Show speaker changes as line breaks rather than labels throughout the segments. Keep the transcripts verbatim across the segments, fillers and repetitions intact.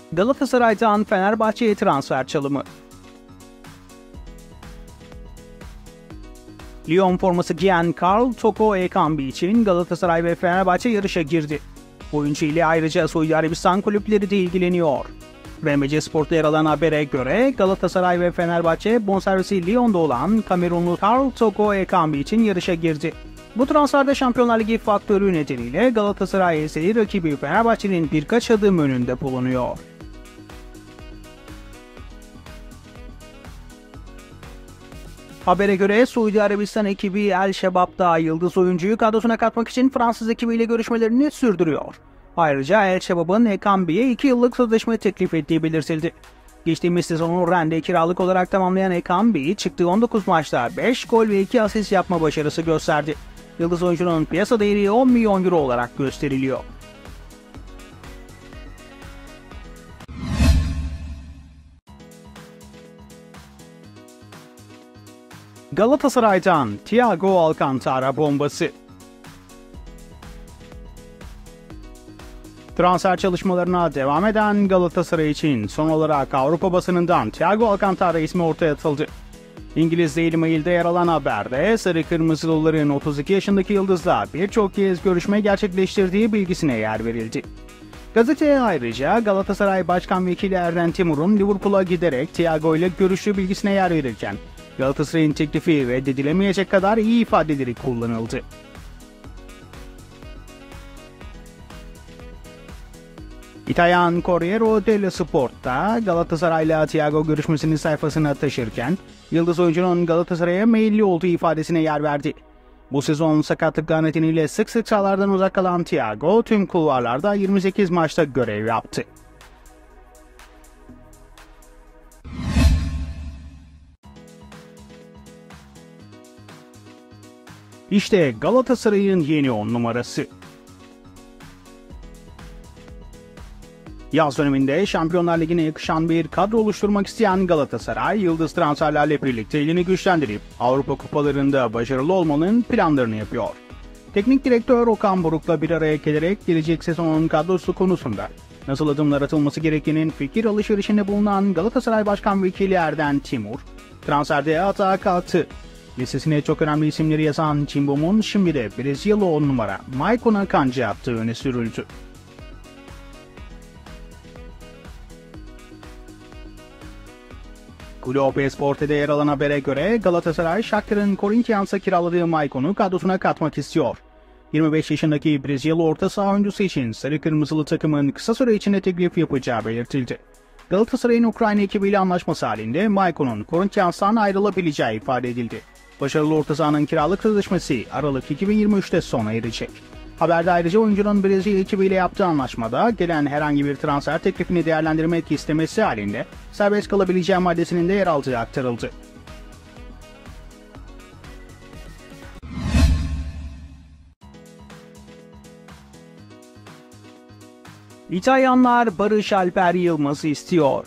Galatasaray'dan Fenerbahçe'ye transfer çalımı. Lyon forması giyen Karl Toko Ekambi için Galatasaray ve Fenerbahçe yarışa girdi. Oyuncu ile ayrıca Suudi Arabistan kulüpleri de ilgileniyor. R M C Spor'ta yer alan habere göre Galatasaray ve Fenerbahçe bonservisi Lyon'da olan Kamerunlu Karl Toko Ekambi için yarışa girdi. Bu transferde Şampiyonlar Ligi faktörü nedeniyle Galatasaray ise rakibi Fenerbahçe'nin birkaç adım önünde bulunuyor. Habere göre Suudi Arabistan ekibi El Şebab'da yıldız oyuncuyu kadrosuna katmak için Fransız ekibiyle görüşmelerini sürdürüyor. Ayrıca El Şebab'ın Ekambi'ye iki yıllık sözleşme teklif ettiği belirtildi. Geçtiğimiz sezonu Rennes'de kiralık olarak tamamlayan Ekambi, çıktığı on dokuz maçta beş gol ve iki asist yapma başarısı gösterdi. Yıldız oyuncunun piyasa değeri on milyon euro olarak gösteriliyor. Galatasaray'dan Thiago Alcantara bombası. Transfer çalışmalarına devam eden Galatasaray için son olarak Avrupa basınından Thiago Alcantara ismi ortaya atıldı. İngiliz Daily Mail'de yer alan haberde Sarı Kırmızılıların otuz iki yaşındaki yıldızla birçok kez görüşme gerçekleştirdiği bilgisine yer verildi. Gazeteye ayrıca Galatasaray Başkan Vekili Erden Timur'un Liverpool'a giderek Thiago ile görüştüğü bilgisine yer verirken Galatasaray'ın teklifi reddedilemeyecek kadar iyi ifadeleri kullanıldı. İtalyan Corriere dello Sport'ta Galatasaray'la Thiago görüşmesini sayfasına taşırken yıldız oyuncunun Galatasaray'a meyilli olduğu ifadesine yer verdi. Bu sezon sakatlıklar nedeniyle sık sık sahalardan uzak kalan Thiago tüm kulvarlarda yirmi sekiz maçta görev yaptı. İşte Galatasaray'ın yeni on numarası. Yaz döneminde Şampiyonlar Ligi'ne yakışan bir kadro oluşturmak isteyen Galatasaray, yıldız transferlerle birlikte elini güçlendirip Avrupa kupalarında başarılı olmanın planlarını yapıyor. Teknik direktör Okan Buruk'la bir araya gelerek gelecek sezonun kadrosu konusunda nasıl adımlar atılması gerektiğinin fikir alışverişinde bulunan Galatasaray Başkan Vekili Erden Timur, transferde atağa kalktı. Listesine çok önemli isimleri yazan Timbom'un şimdi de Brezilyalı on numara Maicon Akanji yaptığı öne sürüldü. Globo Esporte'de yer alan habere göre Galatasaray, Shakhtar'ın Corinthians'a kiraladığı Maicon'u kadrosuna katmak istiyor. yirmi beş yaşındaki Brezilyalı orta saha oyuncusu için sarı kırmızılı takımın kısa süre içinde teklif yapacağı belirtildi. Galatasaray'ın Ukrayna ekibiyle anlaşması halinde Maicon'un Corinthians'tan ayrılabileceği ifade edildi. Başarılı orta sahanın kiralık sözleşmesi Aralık iki bin yirmi üç'te sona erecek. Haberde ayrıca oyuncunun Brezilya ekibiyle yaptığı anlaşmada gelen herhangi bir transfer teklifini değerlendirmek istemesi halinde serbest kalabileceği maddesinin de yer aldığı aktarıldı. İtalyanlar Barış Alper Yılmaz'ı istiyor.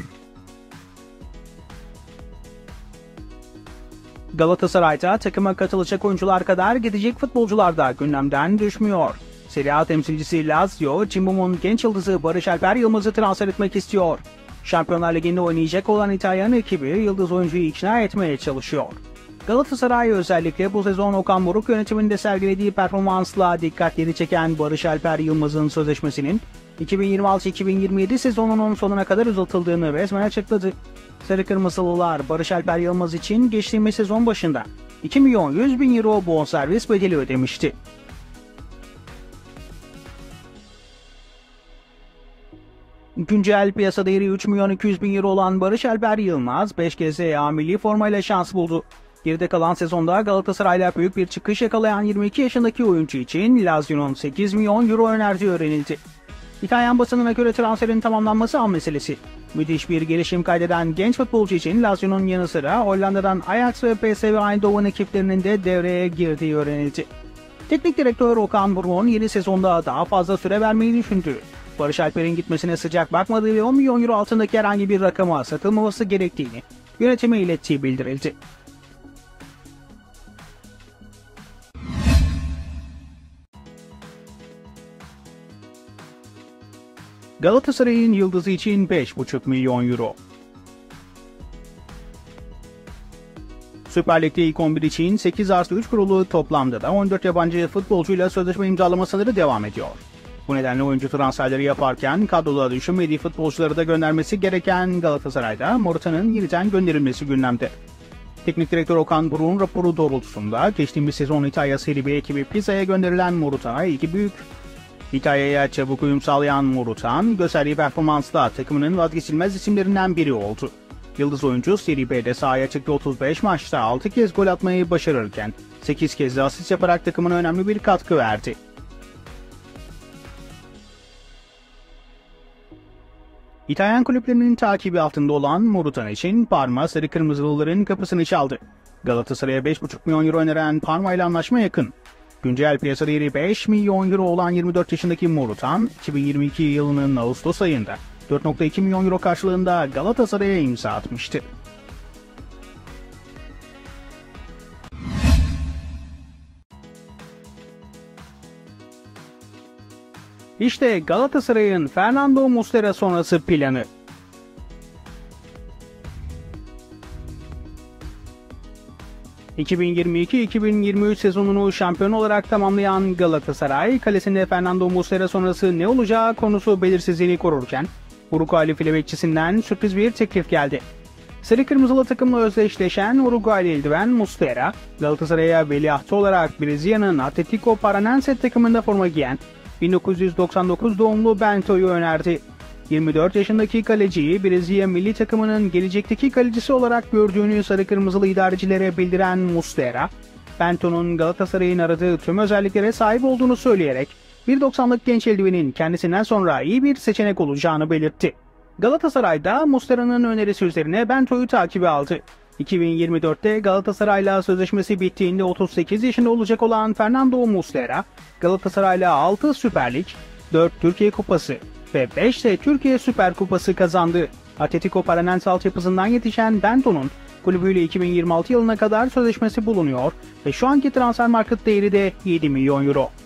Galatasaray'da takıma katılacak oyuncular kadar gidecek futbolcular da gündemden düşmüyor. Serie A temsilcisi Lazio, Cimbom'un genç yıldızı Barış Alper Yılmaz'ı transfer etmek istiyor. Şampiyonlar Ligi'nde oynayacak olan İtalyan ekibi yıldız oyuncuyu ikna etmeye çalışıyor. Galatasaray özellikle bu sezon Okan Buruk yönetiminde sergilediği performansla dikkatleri çeken Barış Alper Yılmaz'ın sözleşmesinin iki bin yirmi altı iki bin yirmi yedi sezonunun sonuna kadar uzatıldığını resmen açıkladı. Sarı Kırmızılılar Barış Alper Yılmaz için geçtiğimiz sezon başında iki milyon yüz bin euro bonservis bedeli ödemişti. Güncel piyasa değeri üç milyon iki yüz bin euro olan Barış Alper Yılmaz beş kez A milli formayla şans buldu. Geride kalan sezonda Galatasaray'la büyük bir çıkış yakalayan yirmi iki yaşındaki oyuncu için Lazio'nun sekiz milyon euro önerdiği öğrenildi. İtalyan basınına göre transferin tamamlanması an meselesi. Müthiş bir gelişim kaydeden genç futbolcu için Lazio'nun yanı sıra Hollanda'dan Ajax ve P S V Eindhoven ekiplerinin de devreye girdiği öğrenildi. Teknik direktör Okan Buruk'un yeni sezonda daha fazla süre vermeyi düşündüğü, Barış Alper'in gitmesine sıcak bakmadığı ve on milyon euro altındaki herhangi bir rakama satılmaması gerektiğini yönetime ilettiği bildirildi. Galatasaray'ın yıldızı için beş buçuk milyon euro. Süper Lig'de ilk on bir için sekiz artı üç kurulu, toplamda da on dört yabancı futbolcuyla sözleşme imzalamaları devam ediyor. Bu nedenle oyuncu transferleri yaparken kadroda düşünmediği futbolcuları da göndermesi gereken Galatasaray'da Morata'nın yeniden gönderilmesi gündemde. Teknik direktör Okan Buruk'un raporu doğrultusunda geçtiğimiz sezon İtalya Serie B ekibi Pisa'ya gönderilen Morata iki büyük. İtalya'ya çabuk uyum sağlayan Morata, gösterdiği performansla takımının vazgeçilmez isimlerinden biri oldu. Yıldız oyuncu Serie B'de sahaya çıktı, otuz beş maçta altı kez gol atmayı başarırken sekiz kez de asist yaparak takımına önemli bir katkı verdi. İtalyan kulüplerinin takibi altında olan Morata için Parma sarı kırmızılıların kapısını çaldı. Galatasaray'a beş buçuk milyon euro öneren Parma ile anlaşma yakın. Güncel piyasa değeri beş milyon euro olan yirmi dört yaşındaki Morata, iki bin yirmi iki yılının Ağustos ayında dört nokta iki milyon euro karşılığında Galatasaray'a imza atmıştı. İşte Galatasaray'ın Fernando Muslera sonrası planı. iki bin yirmi iki iki bin yirmi üç sezonunu şampiyon olarak tamamlayan Galatasaray, kalesinde Fernando Muslera sonrası ne olacağı konusu belirsizliğini korurken, Uruguaylı file bekçisinden sürpriz bir teklif geldi. Sarı kırmızılı takımla özdeşleşen Uruguaylı eldiven Muslera, Galatasaray'a veliahtı olarak Brezilya'nın Atlético Paranense takımında forma giyen bin dokuz yüz doksan dokuz doğumlu Bento'yu önerdi. yirmi dört yaşındaki kaleciyi Brezilya milli takımının gelecekteki kalecisi olarak gördüğünü sarı kırmızılı idarecilere bildiren Muslera, Bento'nun Galatasaray'ın aradığı tüm özelliklere sahip olduğunu söyleyerek bir doksanlık genç eldivenin kendisinden sonra iyi bir seçenek olacağını belirtti. Galatasaray'da Muslera'nın önerisi üzerine Bento'yu takibe aldı. iki bin yirmi dörtte Galatasaray'la sözleşmesi bittiğinde otuz sekiz yaşında olacak olan Fernando Muslera, Galatasaray'la altı Süper Lig, dört Türkiye Kupası ve beş de Türkiye Süper Kupası kazandı. Atlético Paranense altyapısından yetişen Bento'nun kulübüyle iki bin yirmi altı yılına kadar sözleşmesi bulunuyor ve şu anki transfer market değeri de yedi milyon euro.